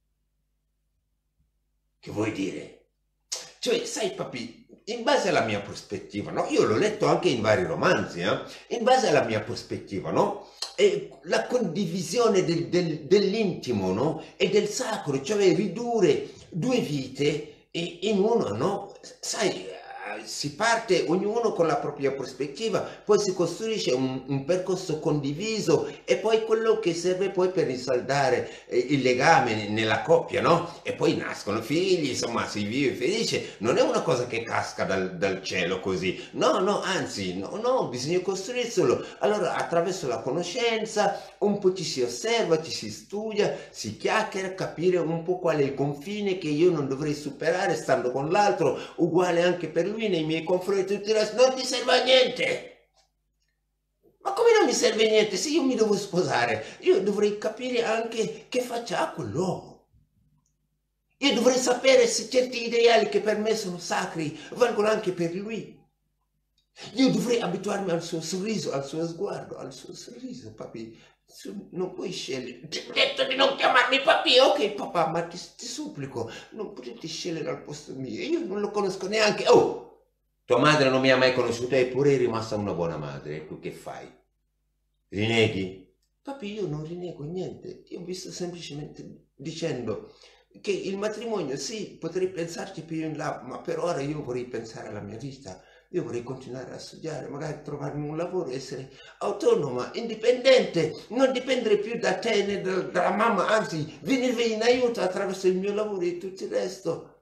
Che vuoi dire? Cioè, sai, papi, in base alla mia prospettiva, no? Io l'ho letto anche in vari romanzi, eh? In base alla mia prospettiva, no? E la condivisione del- del- dell'intimo, no? E del sacro, cioè ridurre due vite e- in uno, no? Sai, eh, si parte ognuno con la propria prospettiva, poi si costruisce un, un percorso condiviso e poi quello che serve poi per rinsaldare eh, il legame nella coppia, no? E poi nascono figli, insomma, si vive felice. Non è una cosa che casca dal, dal cielo così. No, no, anzi, no, no, bisogna costruirselo. Allora, attraverso la conoscenza, un po' ci si osserva, ci si studia, si chiacchiera, capire un po' qual è il confine che io non dovrei superare stando con l'altro, uguale anche per lui nei miei confronti e tutto il resto. Non ti serve a niente! Ma come non mi serve niente se io mi devo sposare? Io dovrei capire anche che faccia ha quell'uomo. Io dovrei sapere se certi ideali che per me sono sacri valgono anche per lui. Io dovrei abituarmi al suo sorriso, al suo sguardo, al suo sorriso, papi. Su- non puoi scegliere. Ti ho detto di non chiamarmi papi, ok papà, ma ti, ti supplico, non potete scegliere al posto mio. Io non lo conosco neanche. Oh, tua madre non mi ha mai conosciuto, eppure è rimasta una buona madre. E tu che fai? Rineghi? Papi, io non rinego niente. Io vi sto semplicemente dicendo che il matrimonio, sì, potrei pensarci più in là, ma per ora io vorrei pensare alla mia vita. Io vorrei continuare a studiare, magari trovarmi un lavoro, essere autonoma, indipendente, non dipendere più da te né da- dalla mamma, anzi, venirvi in aiuto attraverso il mio lavoro e tutto il resto.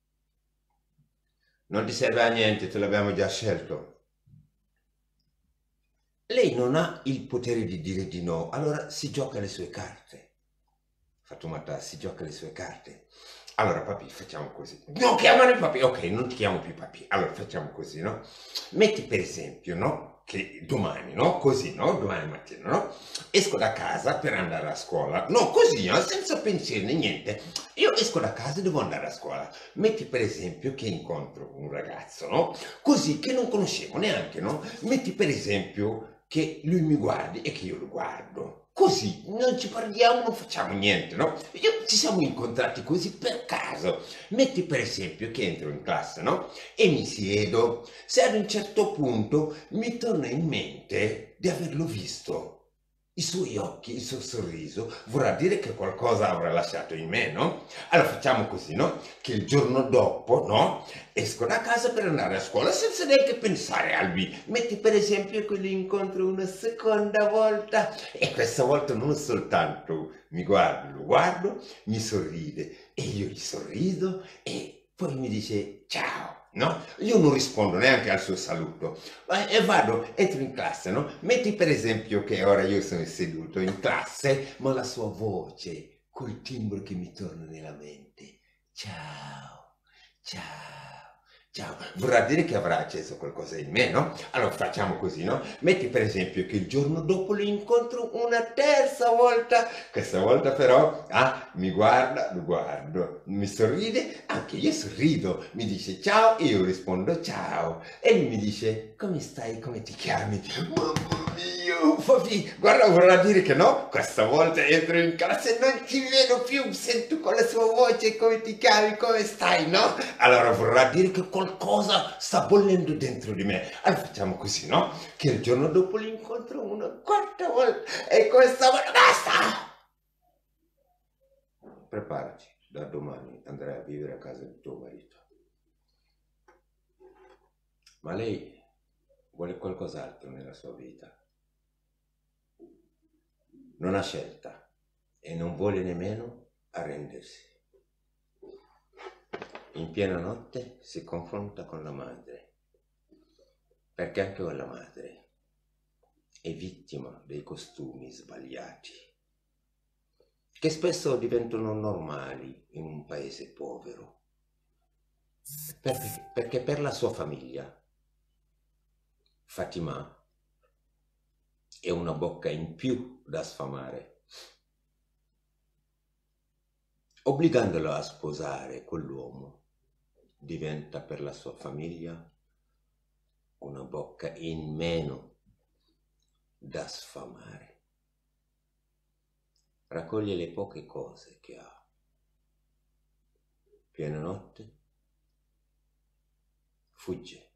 Non ti serve a niente, te l'abbiamo già scelto. Lei non ha il potere di dire di no, allora si gioca le sue carte. Fatuma si gioca le sue carte. Allora, papi, facciamo così. Non chiamare papi. Ok, non ti chiamo più papi. Allora, facciamo così, no? Metti per esempio, no? Che domani, no? Così, no? Domani mattina, no? Esco da casa per andare a scuola. No, così, no? Senza pensieri, né niente. Io esco da casa e devo andare a scuola. Metti per esempio che incontro un ragazzo, no? Così, che non conoscevo neanche, no? Metti per esempio che lui mi guardi e che io lo guardo. Così, non ci parliamo, non facciamo niente, no? Io- ci siamo incontrati così per caso. Metti per esempio che entro in classe, no? E mi siedo. Se ad un certo punto mi torna in mente di averlo visto. I suoi occhi, il suo sorriso, vorrà dire che qualcosa avrà lasciato in me, no? Allora facciamo così, no? Che il giorno dopo, no? Esco da casa per andare a scuola senza neanche pensare al B. Metti per esempio che li incontro una seconda volta e questa volta non soltanto mi guardo, lo guardo, mi sorride e io gli sorrido e poi mi dice ciao. No? Io non rispondo neanche al suo saluto ma- e vado, entro in classe, no? Metti per esempio che ora io sono seduto in classe, ma la sua voce, col timbro che mi torna nella mente. Ciao, ciao, ciao. Vorrà dire che avrà acceso qualcosa in me, no? Allora facciamo così, no? Metti per esempio che il giorno dopo lo incontro una terza volta. Questa volta però, ah, mi guarda, lo guardo, mi sorride, anche io sorrido, mi dice ciao, io rispondo ciao. E lui mi dice, come stai, come ti chiami? Mamma mia, Fabi, guarda, vorrà dire che no, questa volta entro in classe e non ti vedo più, sento con la sua voce come ti chiami, come stai, no? Allora vorrà dire che qualcosa sta bollendo dentro di me. Allora facciamo così, no? Che il giorno dopo l'incontro una quarta volta e questa volta basta! Preparati, da domani andrai a vivere a casa di tuo marito. Ma lei vuole qualcos'altro nella sua vita. Non ha scelta e non vuole nemmeno arrendersi. In piena notte si confronta con la madre, perché anche la madre è vittima dei costumi sbagliati, che spesso diventano normali in un paese povero, perché, perché per la sua famiglia Fatima è una bocca in più da sfamare, obbligandolo a sposare quell'uomo diventa per la sua famiglia una bocca in meno da sfamare. Raccoglie le poche cose che ha. Piena notte, fugge,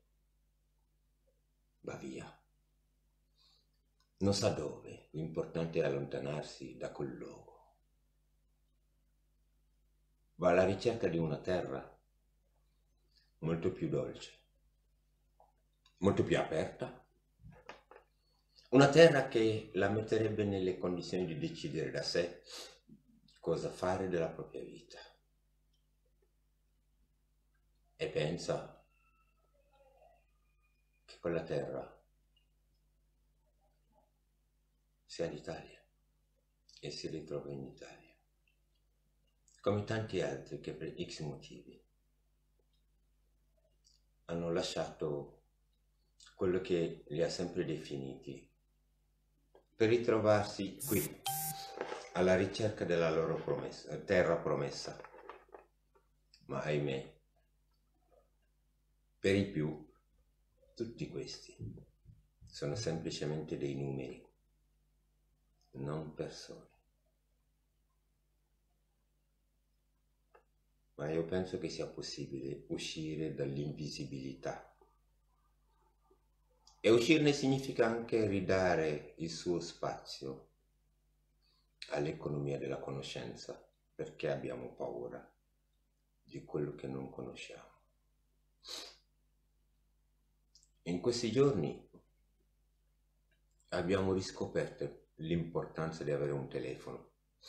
va via. Non sa dove, l'importante è allontanarsi da quel luogo. Va alla ricerca di una terra molto più dolce, molto più aperta, una terra che la metterebbe nelle condizioni di decidere da sé cosa fare della propria vita. E pensa che quella terra sia l'Italia e si ritrova in Italia, come tanti altri che per X motivi hanno lasciato quello che li ha sempre definiti per ritrovarsi qui alla ricerca della loro promessa, terra promessa. Ma ahimè, per i più, tutti questi sono semplicemente dei numeri, non persone. Ma io penso che sia possibile uscire dall'invisibilità. E uscirne significa anche ridare il suo spazio all'economia della conoscenza, perché abbiamo paura di quello che non conosciamo. In questi giorni abbiamo riscoperto l'importanza di avere un telefono,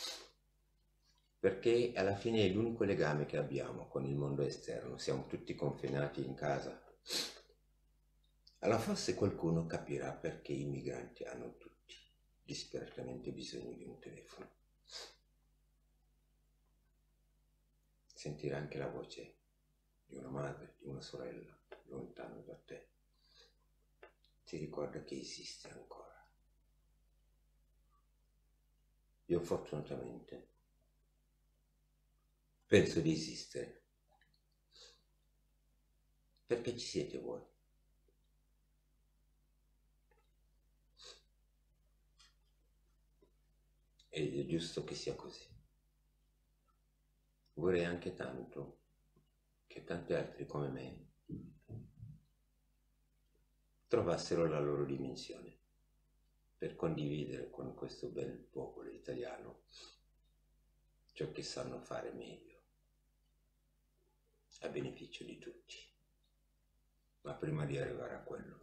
perché alla fine è l'unico legame che abbiamo con il mondo esterno, siamo tutti confinati in casa. Allora forse qualcuno capirà perché i migranti hanno tutti disperatamente bisogno di un telefono. Sentire anche la voce di una madre, di una sorella, lontano da te, ti ricorda che esiste ancora. Io fortunatamente penso di esistere, perché ci siete voi. ed è giusto che sia così. Vorrei anche tanto che tanti altri come me trovassero la loro dimensione per condividere con questo bel popolo italiano ciò che sanno fare meglio, a beneficio di tutti. Ma prima di arrivare a quello,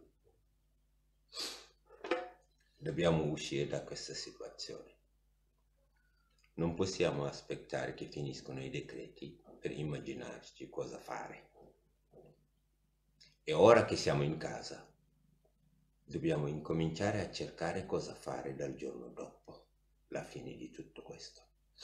dobbiamo uscire da questa situazione. Non possiamo aspettare che finiscono i decreti per immaginarci cosa fare. E ora che siamo in casa, dobbiamo incominciare a cercare cosa fare dal giorno dopo la fine di tutto questo.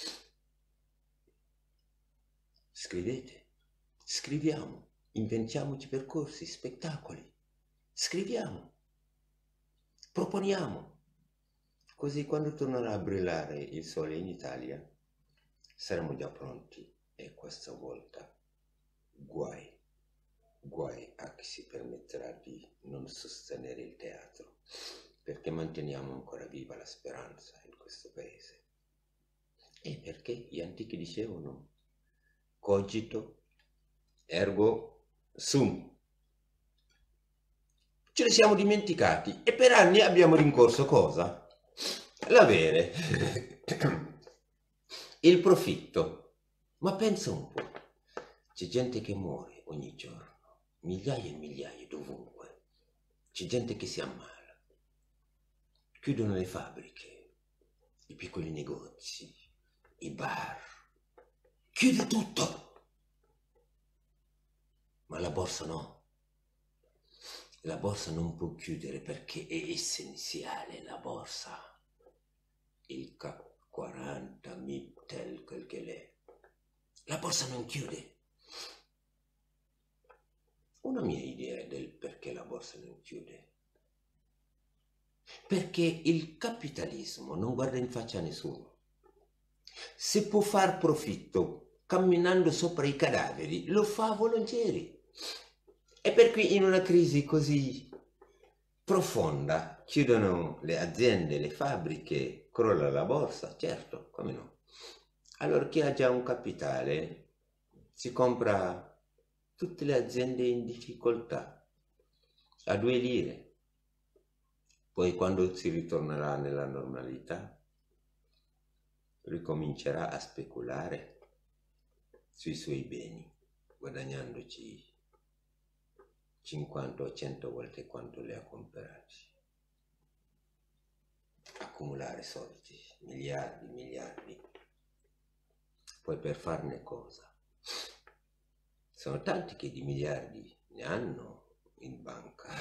Scrivete, scriviamo, inventiamoci percorsi, spettacoli, scriviamo, proponiamo. Così quando tornerà a brillare il sole in Italia, saremo già pronti e questa volta guai, guai a chi si permetterà di non sostenere il teatro, perché manteniamo ancora viva la speranza in questo paese. E perché gli antichi dicevano cogito ergo sum. Ce ne siamo dimenticati e per anni abbiamo rincorso cosa? L'avere, il profitto. Ma pensa un po', c'è gente che muore ogni giorno, migliaia e migliaia dovunque, c'è gente che si ammala, chiudono le fabbriche, i piccoli negozi, i bar, chiude tutto, ma la borsa no. La borsa non può chiudere perché è essenziale la borsa. Il C A C quaranta, Mittel, quel che l'è. La borsa non chiude. Una mia idea del perché la borsa non chiude. Perché il capitalismo non guarda in faccia a nessuno. Se può far profitto camminando sopra i cadaveri, lo fa volentieri. E per cui in una crisi così profonda chiudono le aziende, le fabbriche, crolla la borsa, certo, come no. Allora chi ha già un capitale si compra tutte le aziende in difficoltà a due lire. Poi quando si ritornerà nella normalità ricomincerà a speculare sui suoi beni, guadagnandoci cinquanta o cento volte quanto le ha comprati. Accumulare soldi, miliardi, miliardi. Poi per farne cosa? Sono tanti che di miliardi ne hanno in banca.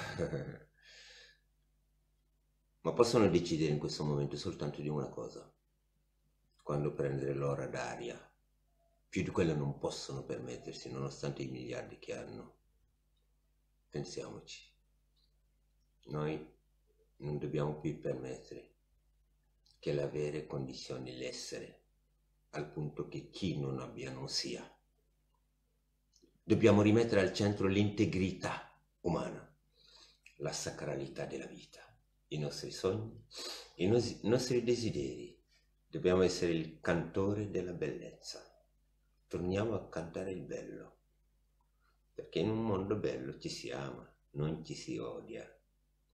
Ma possono decidere in questo momento soltanto di una cosa. Quando prendere l'ora d'aria. Più di quello non possono permettersi, nonostante i miliardi che hanno. Pensiamoci, noi non dobbiamo più permettere che l'avere condizioni l'essere, al punto che chi non abbia non sia. Dobbiamo rimettere al centro l'integrità umana, la sacralità della vita, i nostri sogni, i nostri desideri. Dobbiamo essere il cantore della bellezza. Torniamo a cantare il bello. Perché in un mondo bello ci si ama, non ci si odia.